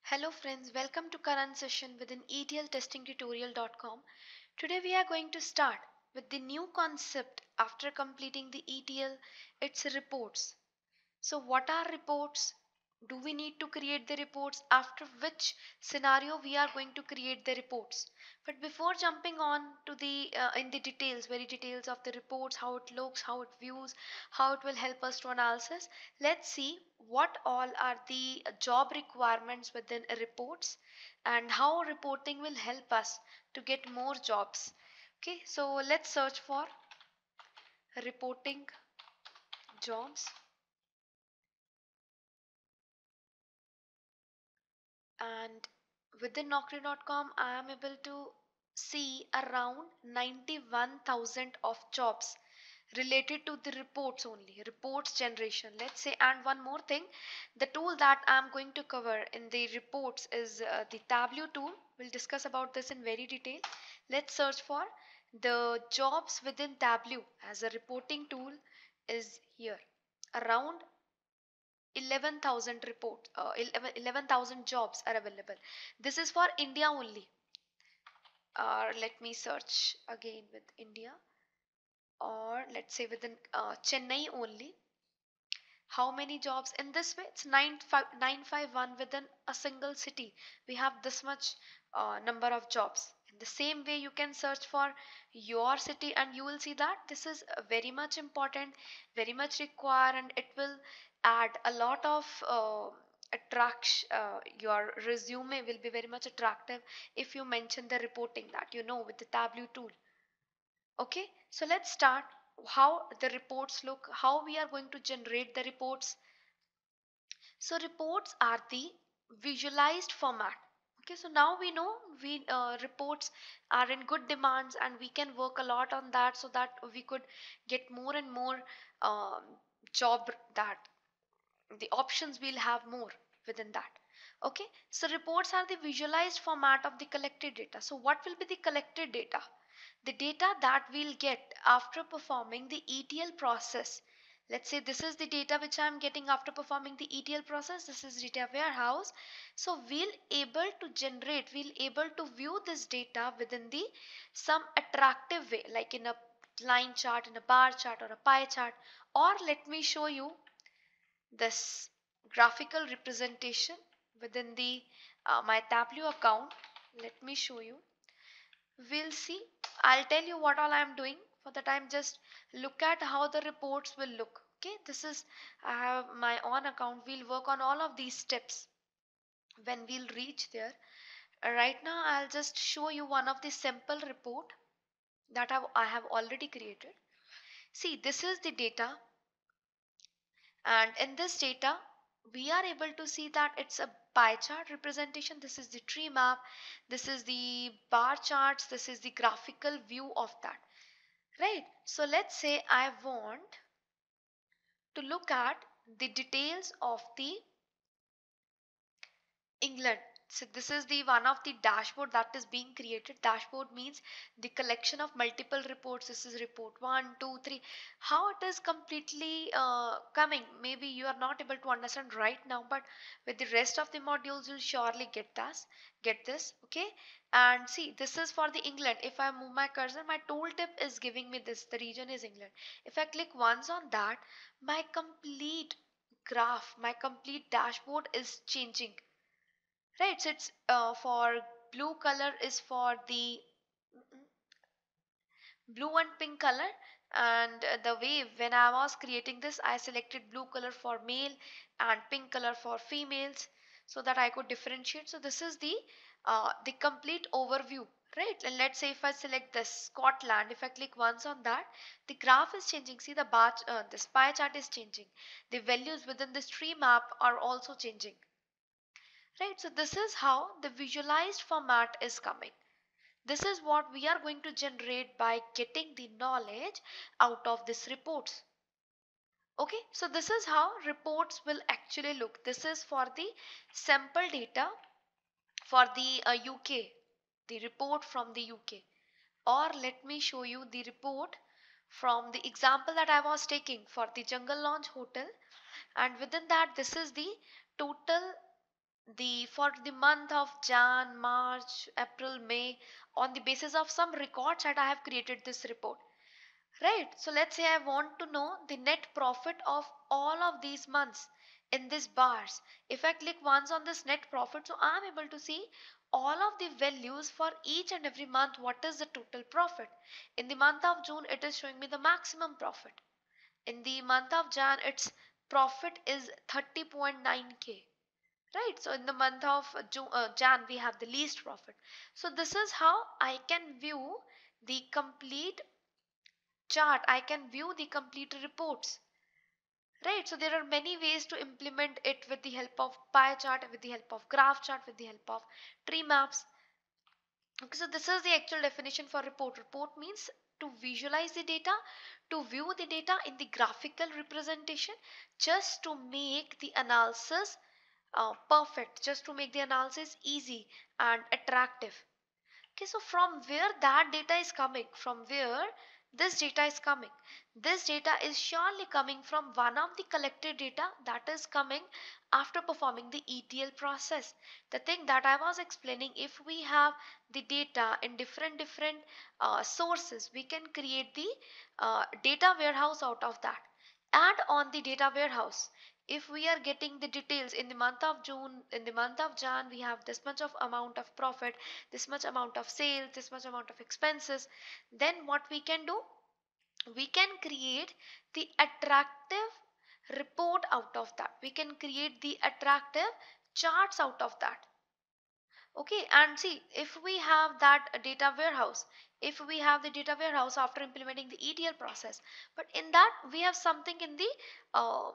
Hello friends, welcome to current session within ETLtestingtutorial.com. Today we are going to start with the new concept after completing the ETL, it's reports. So what are reports? Do we need to create the reports? After which scenario we are going to create the reports? But before jumping on to the in the details, very details of the reports, how it looks, how it views, how it will help us to analysis, let's see what all are the job requirements within reports and how reporting will help us to get more jobs. Okay, so let's search for reporting jobs. And within Naukri.com I am able to see around 91,000 of jobs related to the reports, only reports generation, let's say. And one more thing, the tool that I'm going to cover in the reports is the tableau tool. We'll discuss about this in very detail. Let's search for the jobs within tableau as a reporting tool is here. Around 11,000 reports, 11,000 jobs are available. This is for India only. Let me search again with India, or let's say within Chennai only. How many jobs in this way? It's 951 within a single city. We have this much number of jobs. In the same way, you can search for your city and you will see that this is very much important, very much required, and it will add a lot of attraction. Your resume will be very much attractive if you mention the reporting that you know with the tableau tool. Okay, so let's start how the reports look, how we are going to generate the reports. So reports are the visualized format. Okay, so now we know we reports are in good demands and we can work a lot on that so that we could get more and more um, job, that the options we'll have more within that. Okay, so reports are the visualized format of the collected data. So what will be the collected data? The data that we'll get after performing the ETL process. Let's say this is the data which I'm getting after performing the ETL process. This is data warehouse. So we'll able to view this data within the some attractive way, like in a line chart, in a bar chart, or a pie chart. Or let me show you this graphical representation within the my tableau account. Let me show you. We'll see. I'll tell you what all I'm doing. For the time, just look at how the reports will look. Okay, this is, I have my own account. We'll work on all of these steps when we'll reach there. Right now I'll just show you one of the sample report that I have already created. See, this is the data, and in this data we are able to see that it's a pie chart representation. This is the tree map, this is the bar charts, this is the graphical view of that, right? So let's say I want to look at the details of the England. So this is the one of the dashboard that is being created. Dashboard means the collection of multiple reports. This is report 1, 2, 3. How it is completely coming, maybe you are not able to understand right now, but with the rest of the modules you'll surely get this. Okay, and see, this is for the England. If I move my cursor, my tooltip is giving me this. The region is England. If I click once on that, my complete graph, my complete dashboard is changing, right? So it's for blue color is for the blue and pink color. And the way when I was creating this, I selected blue color for male and pink color for females so that I could differentiate. So this is the complete overview, right? And let's say if I select this Scotland, if I click once on that, the graph is changing. See, the bar this pie chart is changing, the values within this tree map are also changing, right? So this is how the visualized format is coming. This is what we are going to generate by getting the knowledge out of this reports. Okay, so this is how reports will actually look. This is for the sample data for the UK, the report from the UK. Or let me show you the report from the example that I was taking for the Jungle Launch Hotel. And within that, this is the total the for the month of Jan, March, April, May, on the basis of some records that I have created this report. Right. So let's say I want to know the net profit of all of these months in these bars. If I click once on this net profit, so I am able to see all of the values for each and every month. What is the total profit? In the month of June, it is showing me the maximum profit. In the month of Jan, its profit is 30.9k. Right. So in the month of Jan, we have the least profit. So this is how I can view the complete chart. I can view the complete reports. Right. So there are many ways to implement it with the help of pie chart, with the help of graph chart, with the help of tree maps. Okay, so this is the actual definition for report. Report means to visualize the data, to view the data in the graphical representation, just to make the analysis perfect, just to make the analysis easy and attractive. Okay, so from where that data is coming, from where this data is coming, this data is surely coming from one of the collected data that is coming after performing the ETL process. The thing that I was explaining, if we have the data in different sources, we can create the data warehouse out of that. And on the data warehouse, if we are getting the details in the month of June, in the month of Jan, we have this much of amount of profit, this much amount of sales, this much amount of expenses, then what we can do, we can create the attractive report out of that. We can create the attractive charts out of that. Okay, and see, if we have that data warehouse, if we have the data warehouse after implementing the ETL process, but in that we have something uh,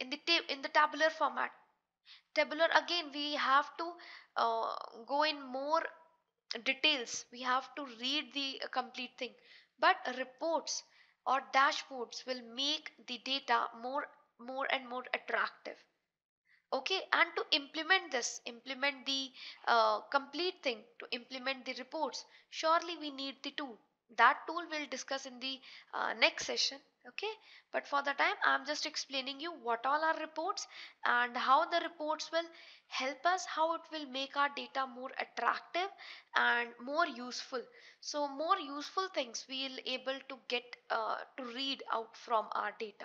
in the tabular format. Tabular, again, we have to uh, go in more details. We have to read the complete thing. But reports or dashboards will make the data more and more attractive. Okay, and to implement this, implement the complete thing, to implement the reports, surely we need the tool. That tool we'll discuss in the next session. Okay, but for the time I'm just explaining you what all are reports and how the reports will help us, how it will make our data more attractive and more useful. So more useful things we'll able to get to read out from our data.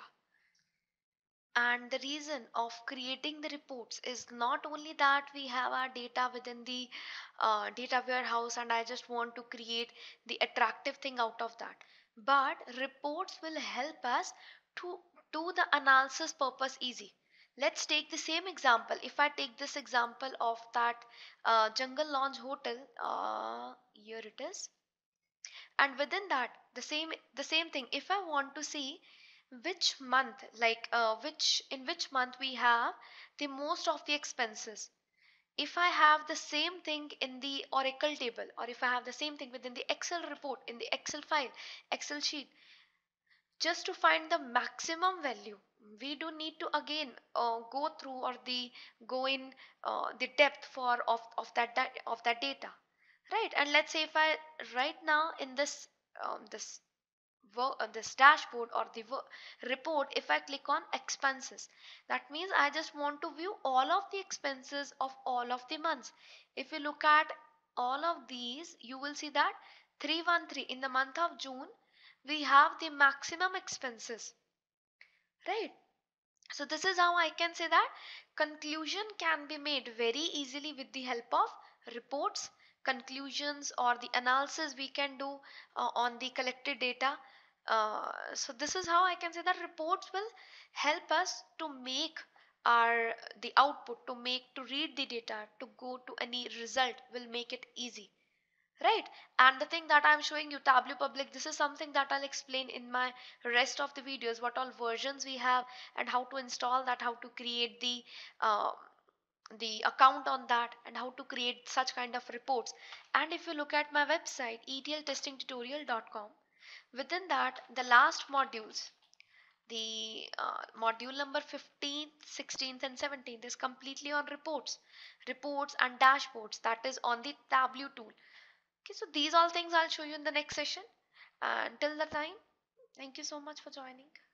And the reason of creating the reports is not only that we have our data within the data warehouse and I just want to create the attractive thing out of that, but reports will help us to do the analysis purpose easy. Let's take the same example. If I take this example of that jungle lounge hotel, here it is, and within that the same thing, if I want to see which month, like which in which month we have the most of the expenses, if I have the same thing in the oracle table, or if I have the same thing within the excel report, in the excel file, excel sheet, just to find the maximum value, we do need to again go through or the go in the depth for of that data, right? And let's say if I right now in this this this dashboard or the report, if I click on expenses, that means I just want to view all of the expenses of all of the months. If you look at all of these, you will see that 313 in the month of June, we have the maximum expenses, right? So this is how I can say that conclusion can be made very easily with the help of reports, conclusions or the analysis we can do on the collected data. So this is how I can say that reports will help us to make our the output, to make to read the data, to go to any result will make it easy, right? And the thing that I'm showing you, tableau public, this is something that I'll explain in my rest of the videos, what all versions we have and how to install that, how to create the account on that, and how to create such kind of reports. And if you look at my website etltestingtutorial.com, within that the last modules, the module number 15th, 16th and 17th is completely on reports and dashboards, that is on the tableau tool. Okay, so these all things I'll show you in the next session. Until the time, thank you so much for joining.